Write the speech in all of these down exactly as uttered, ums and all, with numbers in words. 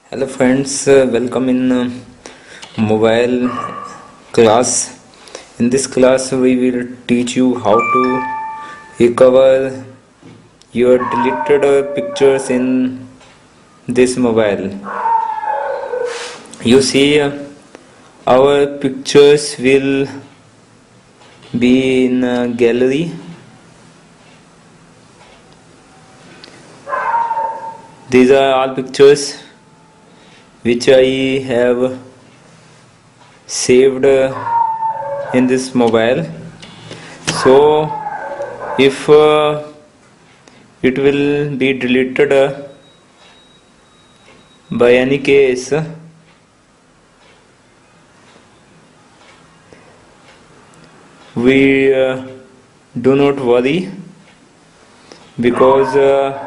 Hello friends, uh, welcome in uh, mobile class. In this class we will teach you how to recover your deleted uh, pictures in this mobile. You see uh, our pictures will be in a gallery. These are all pictures which I have saved uh, in this mobile. So if uh, it will be deleted uh, by any case, we uh, do not worry, because uh,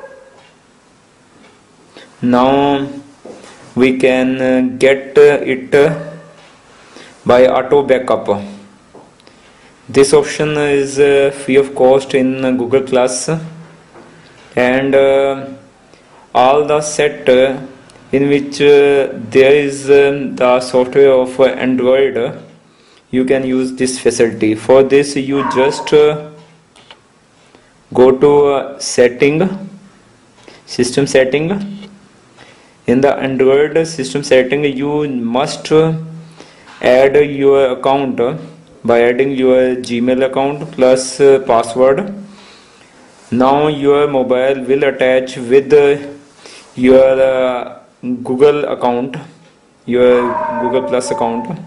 now we can uh, get uh, it uh, by auto backup. This option is uh, free of cost in uh, Google Class, and uh, all the set uh, in which uh, there is um, the software of uh, Android, uh, you can use this facility. For this you just uh, go to uh, setting, system setting. In the Android system setting, you must uh, add your account uh, by adding your Gmail account plus uh, password. Now your mobile will attach with uh, your uh, Google account, your Google Plus account.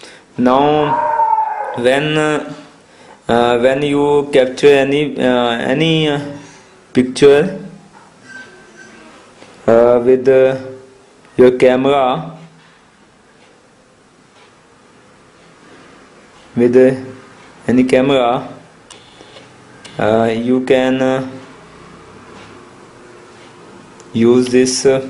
Now when uh, uh, when you capture any uh, any uh, picture uh, with uh, your camera, with uh, any camera, uh, you can uh, use this uh,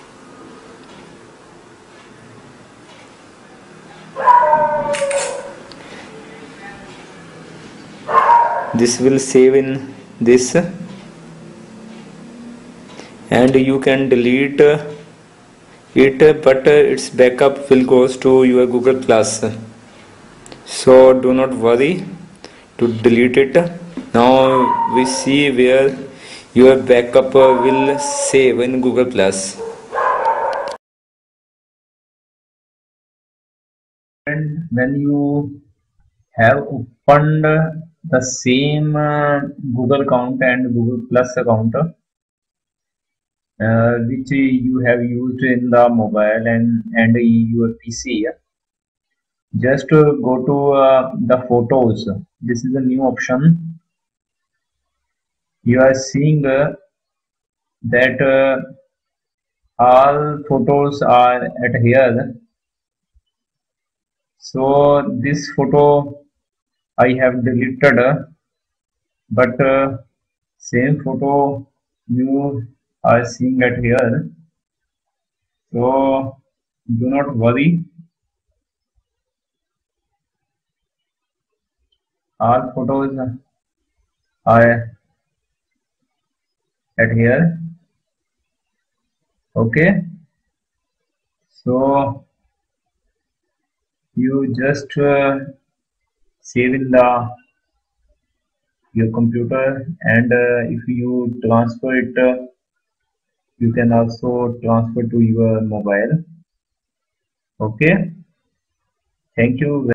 this will save in this, and you can delete uh, it, but uh, its backup will goes to your Google Plus. So do not worry to delete it. Now we see where your backup uh, will save in Google Plus. And when you have opened the same uh, Google account and Google Plus account, uh, which you have used in the mobile and, and your P C, just uh, go to uh, the photos. This is a new option. You are seeing uh, that uh, all photos are at here. So this photo I have deleted, uh, but uh, same photo you are seeing at here. So do not worry, all photos are at here. Okay, so you just uh, save in the your computer, and uh, if you transfer it, uh, you can also transfer to your mobile. Okay, thank you.